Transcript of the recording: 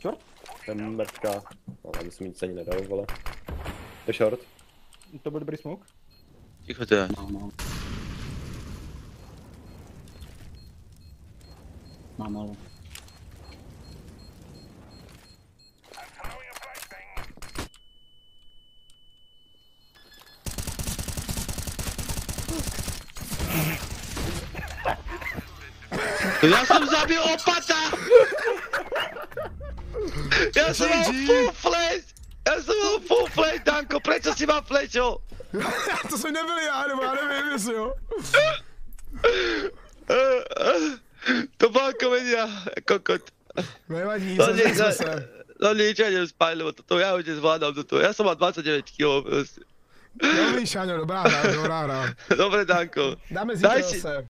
Short? Ten mrtka. No, aby se mi nic ani nedal, vole. To je short. To byl dobrý smoke. Ticho to je. Mám malo. Já jsem zabil opata! Já jsem mal full flash! Já jsem mal full flash, Danko, prečo si ma flashol? To jsem nebyl já, nebo já nevím, jestli jo. To byla komedia, kokot. Nevadí, No zase jsme se. No nič, ja idem spať, lebo toto ja už nezvládam toto. Ja som mal 29 kg proste. Dobrý, Šáňo, dobrá hra. Dobre, Danko. Dáme zítra zase.